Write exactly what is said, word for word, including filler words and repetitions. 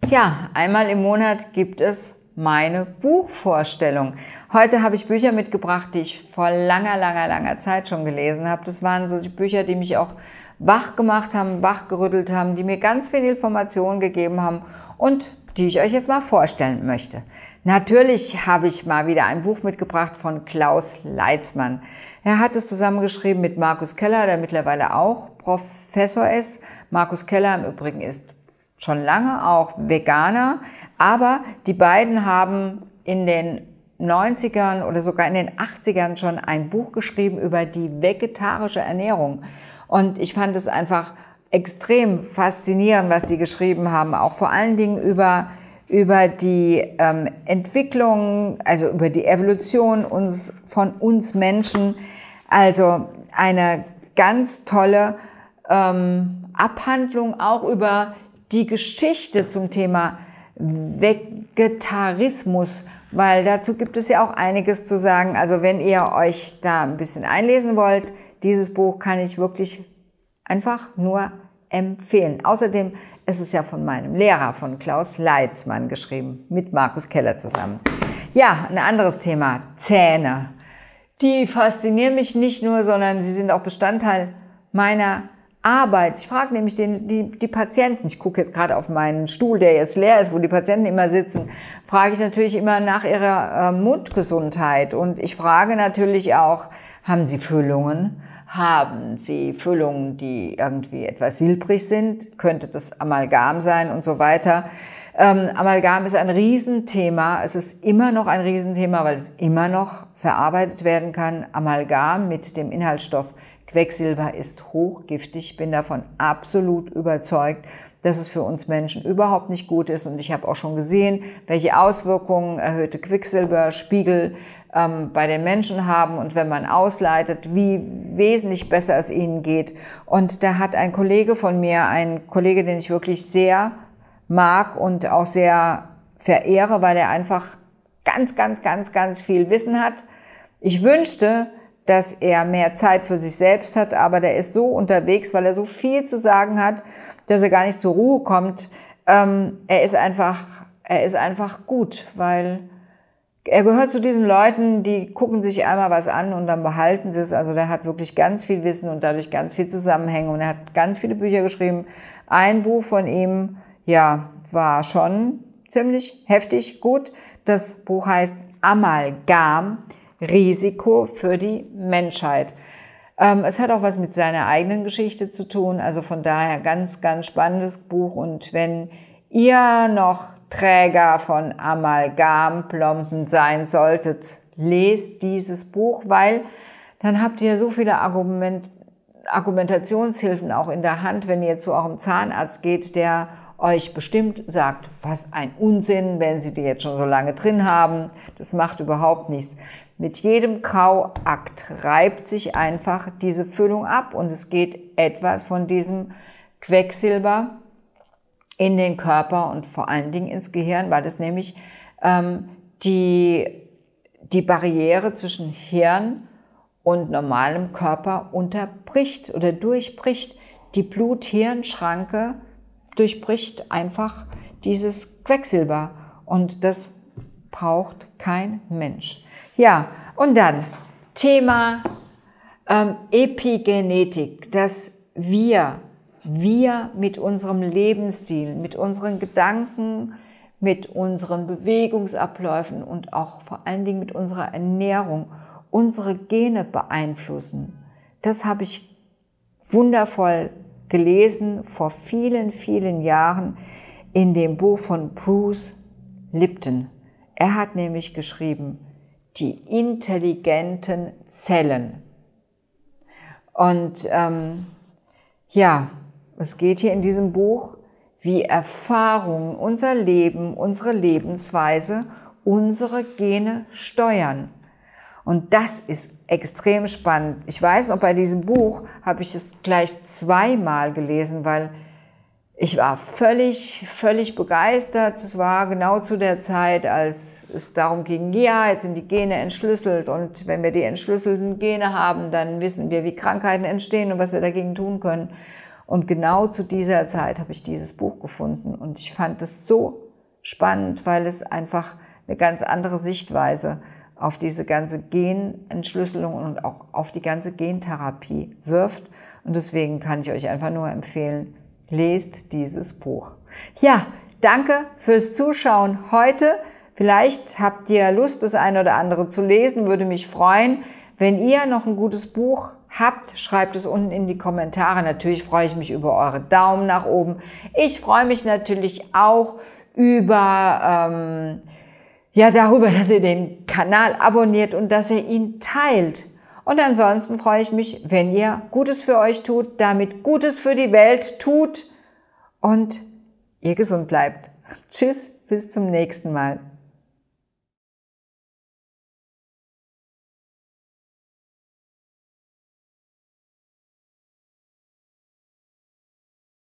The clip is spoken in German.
Tja, einmal im Monat gibt es meine Buchvorstellung. Heute habe ich Bücher mitgebracht, die ich vor langer, langer, langer Zeit schon gelesen habe. Das waren so die Bücher, die mich auch wach gemacht haben, wachgerüttelt haben, die mir ganz viel Informationen gegeben haben und die ich euch jetzt mal vorstellen möchte. Natürlich habe ich mal wieder ein Buch mitgebracht von Klaus Leitzmann. Er hat es zusammengeschrieben mit Markus Keller, der mittlerweile auch Professor ist. Markus Keller im Übrigen ist schon lange auch Veganer, aber die beiden haben in den neunzigern oder sogar in den achtzigern schon ein Buch geschrieben über die vegetarische Ernährung. Und ich fand es einfach extrem faszinierend, was die geschrieben haben, auch vor allen Dingen über, über die ähm, Entwicklung, also über die Evolution uns, von uns Menschen. Also eine ganz tolle ähm, Abhandlung auch über die Geschichte zum Thema Vegetarismus, weil dazu gibt es ja auch einiges zu sagen. Also wenn ihr euch da ein bisschen einlesen wollt, dieses Buch kann ich wirklich einfach nur empfehlen. Außerdem ist es ja von meinem Lehrer, von Klaus Leitzmann, geschrieben, mit Markus Keller zusammen. Ja, ein anderes Thema, Zähne. Die faszinieren mich nicht nur, sondern sie sind auch Bestandteil meiner Arbeit. Ich frage nämlich den, die, die Patienten, ich gucke jetzt gerade auf meinen Stuhl, der jetzt leer ist, wo die Patienten immer sitzen, frage ich natürlich immer nach ihrer äh, Mundgesundheit. Und ich frage natürlich auch, haben Sie Füllungen? Haben Sie Füllungen, die irgendwie etwas silbrig sind? Könnte das Amalgam sein und so weiter? Ähm, Amalgam ist ein Riesenthema. Es ist immer noch ein Riesenthema, weil es immer noch verarbeitet werden kann. Amalgam mit dem Inhaltsstoff Quecksilber ist hochgiftig. Ich bin davon absolut überzeugt, dass es für uns Menschen überhaupt nicht gut ist. Und ich habe auch schon gesehen, welche Auswirkungen erhöhte Quecksilberspiegel ähm, bei den Menschen haben und wenn man ausleitet, wie wesentlich besser es ihnen geht. Und da hat ein Kollege von mir, ein Kollege, den ich wirklich sehr mag und auch sehr verehre, weil er einfach ganz, ganz, ganz, ganz viel Wissen hat. Ich wünschte, dass er mehr Zeit für sich selbst hat, aber der ist so unterwegs, weil er so viel zu sagen hat, dass er gar nicht zur Ruhe kommt. Ähm, er ist einfach, er ist einfach gut, weil er gehört zu diesen Leuten, die gucken sich einmal was an und dann behalten sie es. Also der hat wirklich ganz viel Wissen und dadurch ganz viel Zusammenhänge und er hat ganz viele Bücher geschrieben. Ein Buch von ihm, ja, war schon ziemlich heftig gut. Das Buch heißt Amalgam. Risiko für die Menschheit. Ähm, es hat auch was mit seiner eigenen Geschichte zu tun, also von daher ganz, ganz spannendes Buch. Und wenn ihr noch Träger von Amalgamplomben sein solltet, lest dieses Buch, weil dann habt ihr so viele Argument, Argumentationshilfen auch in der Hand, wenn ihr zu eurem Zahnarzt geht, der euch bestimmt sagt, was ein Unsinn, wenn Sie die jetzt schon so lange drin haben, das macht überhaupt nichts. Mit jedem Kauakt reibt sich einfach diese Füllung ab und es geht etwas von diesem Quecksilber in den Körper und vor allen Dingen ins Gehirn, weil es nämlich ähm, die, die Barriere zwischen Hirn und normalem Körper unterbricht oder durchbricht. Die Blut-Hirn-Schranke durchbricht einfach dieses Quecksilber und das braucht kein Mensch. Ja, und dann Thema ähm, Epigenetik, dass wir, wir mit unserem Lebensstil, mit unseren Gedanken, mit unseren Bewegungsabläufen und auch vor allen Dingen mit unserer Ernährung unsere Gene beeinflussen. Das habe ich wundervoll gelesen vor vielen, vielen Jahren in dem Buch von Bruce Lipton. Er hat nämlich geschrieben, die intelligenten Zellen. Und ähm, ja, es geht hier in diesem Buch, wie Erfahrungen, unser Leben, unsere Lebensweise, unsere Gene steuern. Und das ist extrem spannend. Ich weiß noch, bei diesem Buch habe ich es gleich zweimal gelesen, weil ich war völlig, völlig begeistert. Es war genau zu der Zeit, als es darum ging, ja, jetzt sind die Gene entschlüsselt und wenn wir die entschlüsselten Gene haben, dann wissen wir, wie Krankheiten entstehen und was wir dagegen tun können. Und genau zu dieser Zeit habe ich dieses Buch gefunden. Und ich fand es so spannend, weil es einfach eine ganz andere Sichtweise auf diese ganze Genentschlüsselung und auch auf die ganze Gentherapie wirft. Und deswegen kann ich euch einfach nur empfehlen, lest dieses Buch. Ja, danke fürs Zuschauen heute. Vielleicht habt ihr Lust, das eine oder andere zu lesen, würde mich freuen. Wenn ihr noch ein gutes Buch habt, schreibt es unten in die Kommentare. Natürlich freue ich mich über eure Daumen nach oben. Ich freue mich natürlich auch über, ähm, ja, darüber, dass ihr den Kanal abonniert und dass ihr ihn teilt. Und ansonsten freue ich mich, wenn ihr Gutes für euch tut, damit Gutes für die Welt tut und ihr gesund bleibt. Tschüss, bis zum nächsten Mal.